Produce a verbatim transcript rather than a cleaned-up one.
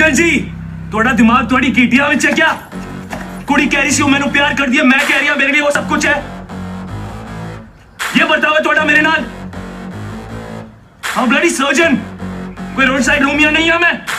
Uncle जी थोड़ा दिमाग थोड़ी कीटिया विच है क्या? कुड़ी कह रही सी मैंने प्यार कर दिया, मैं कह रही हूं मेरे लिए वो सब कुछ है। ये बताओ थोड़ा मेरे नाल। हाँ ब्लडी सर्जन, कोई रोड साइड रोमिया नहीं है मैं।